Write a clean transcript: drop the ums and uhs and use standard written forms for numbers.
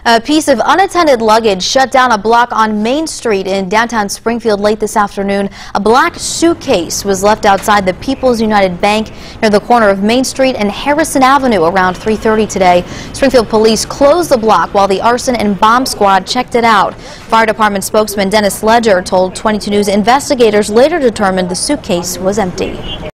A piece of unattended luggage shut down a block on Main Street in downtown Springfield late this afternoon. A black suitcase was left outside the People's United Bank near the corner of Main Street and Harrison Avenue around 3:30 today. Springfield police closed the block while the arson and bomb squad checked it out. Fire department spokesman Dennis Ledger told 22 News investigators later determined the suitcase was empty.